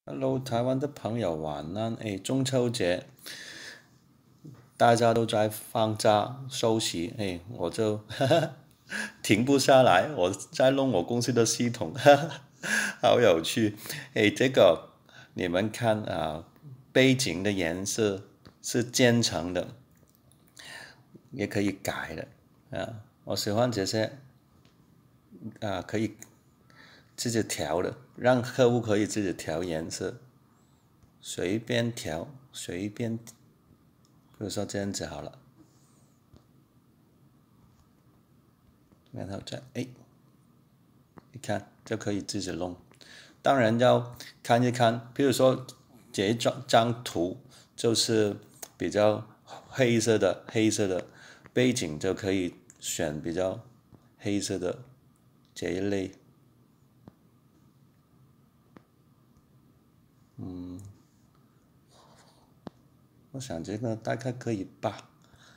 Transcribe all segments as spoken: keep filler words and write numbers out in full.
Hello，台湾的朋友晚安。哎，中秋节大家都在放假休息，哎，我就停不下来，我在弄我公司的系统，好有趣。哎，这个你们看啊，背景的颜色是渐层的，也可以改的啊。我喜欢这些啊，可以自己调的，让客户可以自己调颜色。随便调，随便，比如说这样子好了，然后再哎，你看就可以自己弄。当然要看一看，比如说这一张张图就是比较黑色的，黑色的背景就可以选比较黑色的这一类。我想这个大概可以吧。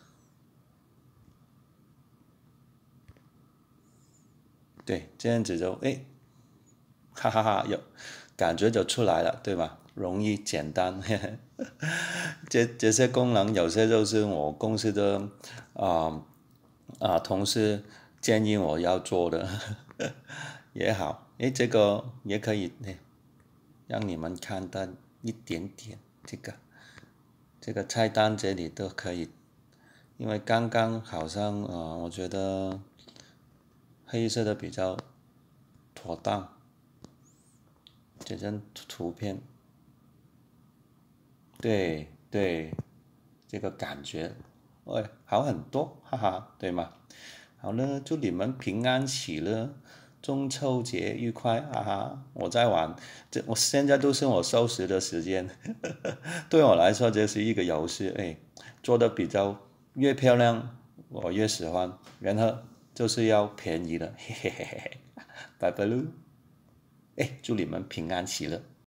对，这样子就哎，哈哈哈，有感觉就出来了，对吧？容易简单，这这些功能有些就是我公司的啊啊、呃、同事建议我要做的，也好，诶，这个也可以，诶，让你们看到一点点这个这个菜单这里都可以，因为刚刚好像呃，我觉得黑色的比较妥当，这张图片。对对，这个感觉，哎，好很多，哈哈，对吗？好了，祝你们平安喜乐，中秋节愉快，哈哈！我在玩，这我现在都是我收拾的时间，对我来说这是一个游戏，哎，做的比较越漂亮，我越喜欢，然后就是要便宜了，嘿嘿嘿嘿，拜拜喽，哎，祝你们平安喜乐。